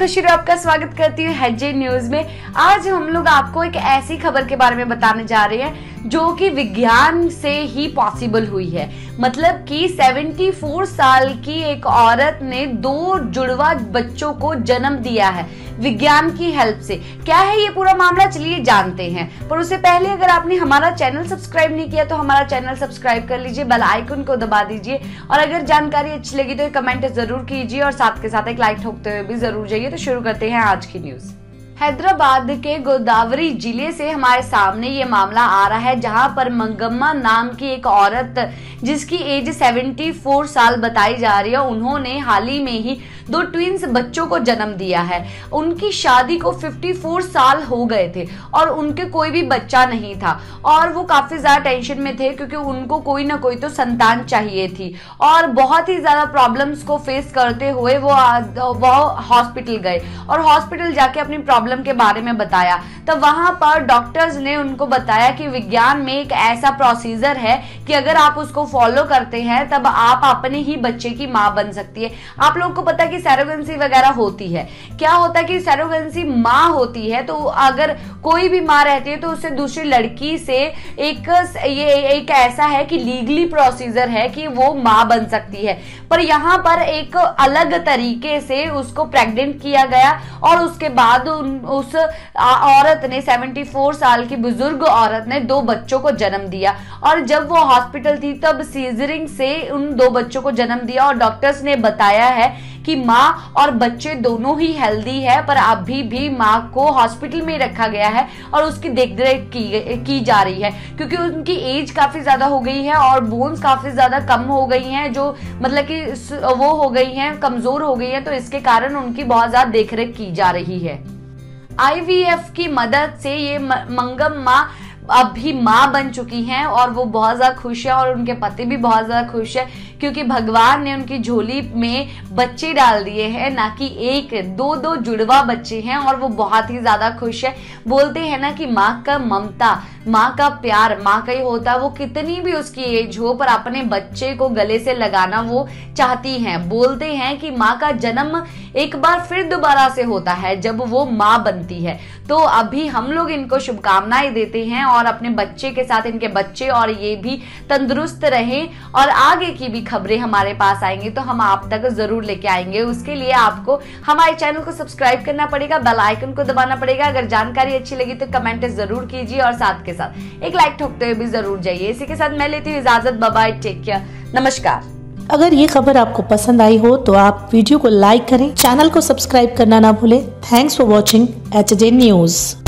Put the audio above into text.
खुशी आपका स्वागत करती हूँ हेडजे न्यूज में। आज हम लोग आपको एक ऐसी खबर के बारे में बताने जा रहे हैं जो कि विज्ञान से ही पॉसिबल हुई है। मतलब कि 74 साल की एक औरत ने 2 जुड़वा बच्चों को जन्म दिया है विज्ञान की हेल्प से। क्या है ये पूरा मामला, चलिए जानते हैं। पर उससे पहले अगर आपने हमारा चैनल सब्सक्राइब नहीं किया तो हमारा चैनल सब्सक्राइब कर लीजिए, बेल आइकन को दबा दीजिए और अगर जानकारी अच्छी लगी तो कमेंट जरूर कीजिए और साथ के साथ एक लाइक ठोकते हुए भी जरूर जाइए। तो शुरू करते हैं आज की न्यूज। हैदराबाद के गोदावरी जिले से हमारे सामने ये मामला आ रहा है जहां पर मंगम्मा नाम की एक औरत जिसकी एज 74 साल बताई जा रही है, उन्होंने हाल ही में ही 2 ट्विंस बच्चों को जन्म दिया है। उनकी शादी को 54 साल हो गए थे और उनके कोई भी बच्चा नहीं था और वो काफी ज्यादा टेंशन में थे क्योंकि उनको कोई ना कोई तो संतान चाहिए थी और बहुत ही ज्यादा प्रॉब्लम्स को फेस करते हुए वो हॉस्पिटल गए और हॉस्पिटल जाके अपनी प्रॉब्लम के बारे में बताया। तब वहां पर डॉक्टर्स ने उनको बताया कि विज्ञान में एक ऐसा प्रोसीजर है कि अगर आप उसको फॉलो करते हैं तब आप अपने ही बच्चे की मां बन सकती है। आप लोगों को पता है कि सैरोगेंसी वगैरह होती है। क्या होता है कि सैरोगेंसी मां होती है तो अगर कोई भी मां रहती है तो उससे दूसरी लड़की से एक ऐसा है कि लीगली प्रोसीजर है कि वो मां बन सकती है। पर यहाँ पर एक अलग तरीके से उसको प्रेग्नेंट किया गया और उसके बाद उस औरत ने 74 साल की बुजुर्ग औरत ने 2 बच्चों को जन्म दिया और जब वो हॉस्पिटल थी तब सीजरिंग से उन 2 बच्चों को जन्म दिया और डॉक्टर्स ने बताया है कि माँ और बच्चे दोनों ही हेल्दी है पर अभी भी माँ को हॉस्पिटल में रखा गया है और उसकी देखरेख की जा रही है क्योंकि उनकी एज काफी ज्यादा हो गई है और बोन्स काफी ज्यादा कम हो गई हैं, जो मतलब कि वो हो गई हैं, कमजोर हो गई हैं, तो इसके कारण उनकी बहुत ज्यादा देखरेख की जा रही है। IVF की मदद से ये मंगम्मा अभी माँ बन चुकी हैं और वो बहुत ज्यादा खुश है और उनके पति भी बहुत ज्यादा खुश है क्योंकि भगवान ने उनकी झोली में बच्चे डाल दिए हैं, ना कि 1-2 जुड़वा बच्चे हैं और वो बहुत ही ज्यादा खुश है। बोलते हैं ना कि माँ का ममता, माँ का प्यार माँ का ही होता है। वो कितनी भी उसकी एज हो पर अपने बच्चे को गले से लगाना वो चाहती हैं। बोलते हैं कि माँ का जन्म एक बार फिर दोबारा से होता है जब वो माँ बनती है। तो अभी हम लोग इनको शुभकामनाएं देते हैं और अपने बच्चे के साथ इनके बच्चे और ये भी तंदुरुस्त रहें और आगे की भी खबरें हमारे पास आएंगी तो हम आप तक जरूर लेके आएंगे। उसके लिए आपको हमारे चैनल को सब्सक्राइब करना पड़ेगा, बेल आइकन को दबाना पड़ेगा। अगर जानकारी अच्छी लगी तो कमेंट जरूर कीजिए और साथ के साथ एक लाइक ठोकते हुए भी जरूर जाइए। इसी के साथ मैं लेती हूँ इजाजत, बाय बाय, टेक केयर, नमस्कार। अगर ये खबर आपको पसंद आई हो तो आप वीडियो को लाइक करें, चैनल को सब्सक्राइब करना ना भूलें। Thanks for watching HJ news.